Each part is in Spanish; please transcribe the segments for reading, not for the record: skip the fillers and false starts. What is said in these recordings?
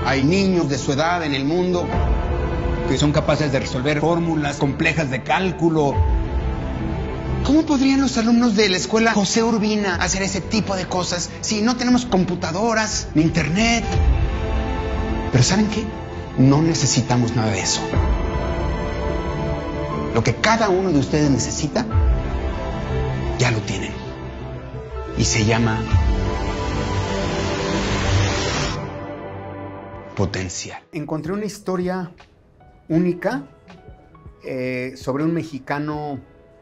Hay niños de su edad en el mundo que son capaces de resolver fórmulas complejas de cálculo. ¿Cómo podrían los alumnos de la escuela José Urbina hacer ese tipo de cosas si no tenemos computadoras ni internet? Pero ¿saben qué? No necesitamos nada de eso. Lo que cada uno de ustedes necesita, ya lo tienen. Y se llama potencial. Encontré una historia única sobre un mexicano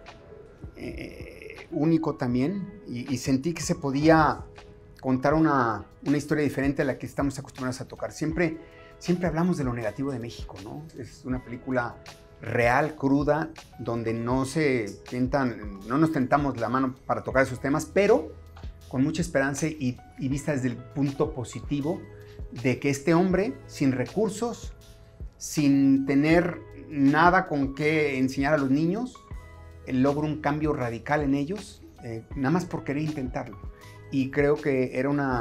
único también, y sentí que se podía contar una historia diferente a la que estamos acostumbrados a tocar. Siempre hablamos de lo negativo de México, ¿no? Es una película real, cruda, donde no nos tentamos la mano para tocar esos temas, pero con mucha esperanza y vista desde el punto positivo de que este hombre, sin recursos, sin tener nada con qué enseñar a los niños, logra un cambio radical en ellos, nada más por querer intentarlo. Y creo que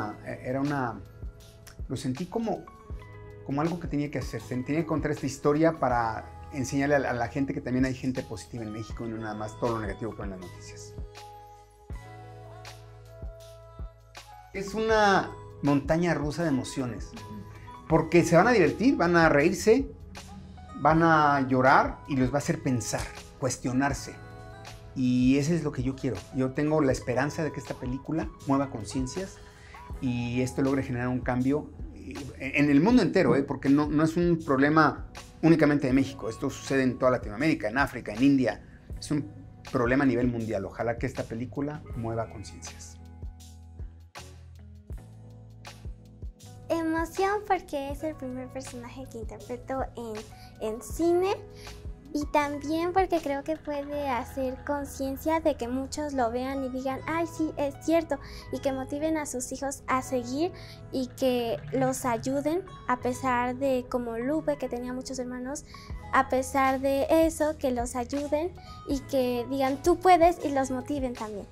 lo sentí como algo que tenía que hacer. Tenía que contar esta historia para enseñarle a la gente que también hay gente positiva en México y no nada más todo lo negativo que ven en las noticias. Es una montaña rusa de emociones, porque se van a divertir, van a reírse, van a llorar y les va a hacer pensar, cuestionarse. Y eso es lo que yo quiero. Yo tengo la esperanza de que esta película mueva conciencias y esto logre generar un cambio en el mundo entero, porque no es un problema únicamente de México. Esto sucede en toda Latinoamérica, en África, en India. Es un problema a nivel mundial. Ojalá que esta película mueva conciencias. Emoción porque es el primer personaje que interpreto en cine. Y también porque creo que puede hacer conciencia de que muchos lo vean y digan, ay, sí, es cierto, y que motiven a sus hijos a seguir y que los ayuden, a pesar de, como Lupe, que tenía muchos hermanos, a pesar de eso, que los ayuden y que digan, tú puedes, y los motiven también.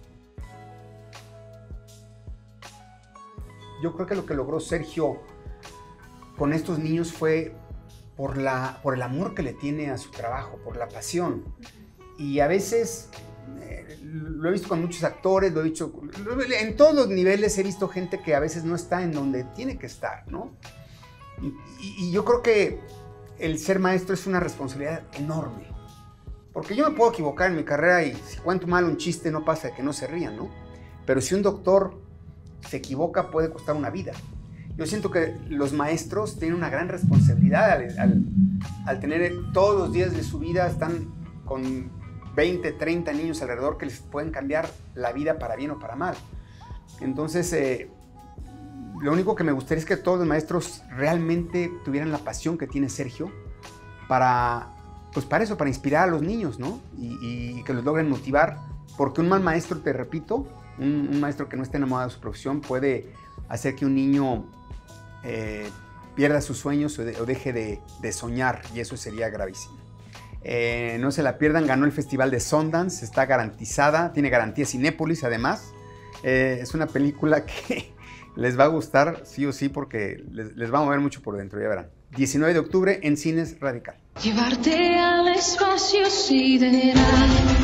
Yo creo que lo que logró Sergio con estos niños fue por el amor que le tiene a su trabajo, por la pasión. Y a veces, lo he visto con muchos actores, lo he visto en todos los niveles, he visto gente que a veces no está en donde tiene que estar, ¿no? Y yo creo que el ser maestro es una responsabilidad enorme. Porque yo me puedo equivocar en mi carrera y si cuento mal un chiste no pasa de que no se rían, ¿no? Pero si un doctor se equivoca puede costar una vida. Yo siento que los maestros tienen una gran responsabilidad al tener todos los días de su vida, están con 20, 30 niños alrededor que les pueden cambiar la vida para bien o para mal. Entonces, lo único que me gustaría es que todos los maestros realmente tuvieran la pasión que tiene Sergio para eso, para inspirar a los niños, ¿no? Y que los logren motivar, porque un mal maestro, te repito, un maestro que no esté enamorado de su profesión puede hacer que un niño pierda sus sueños o deje de soñar, y eso sería gravísimo. No se la pierdan, ganó el Festival de Sundance, está garantizada, tiene garantía Cinépolis además. Es una película que les va a gustar sí o sí porque les va a mover mucho por dentro, ya verán. 19 de octubre en Cines Radical. Llevarte al espacio sideral.